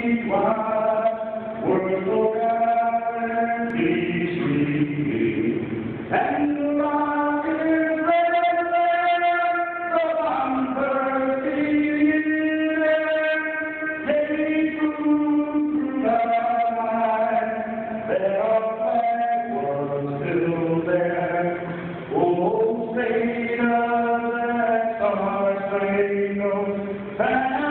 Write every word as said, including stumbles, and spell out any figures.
And the rock is red, the bumper is they through the night, their flag was still there. Oh, say does that star say no?